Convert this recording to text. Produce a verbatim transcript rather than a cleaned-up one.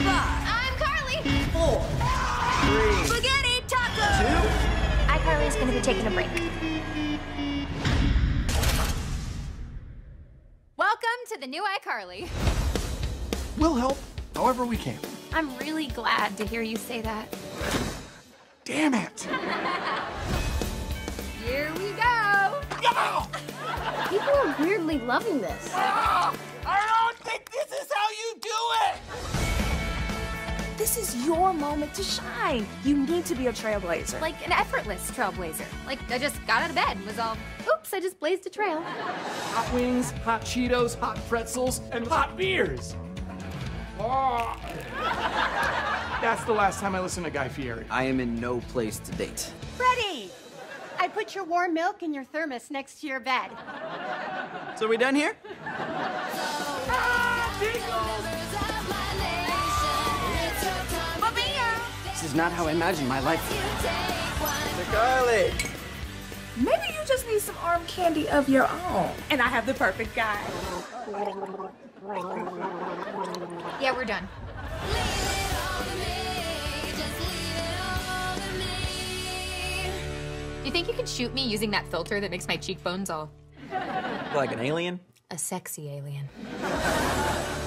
Five. I'm Carly. Four. Three. Spaghetti taco. Two. iCarly's gonna be taking a break. Welcome to the new iCarly. We'll help however we can. I'm really glad to hear you say that. Damn it! Here we go. Go! People are weirdly loving this. Ah! I don't think this is how you do it! This is your moment to shine. You need to be a trailblazer. Like an effortless trailblazer. Like I just got out of bed and was all, oops, I just blazed a trail. Hot wings, hot Cheetos, hot pretzels, and hot beers. Oh. That's the last time I listened to Guy Fieri. I am in no place to date. Freddie! I put your warm milk in your thermos next to your bed. So are we done here? This is not how I imagined my life. Carly! Maybe you just need some arm candy of your own. And I have the perfect guy. Yeah, we're done. You think you can shoot me using that filter that makes my cheekbones all... Like an alien? a sexy alien?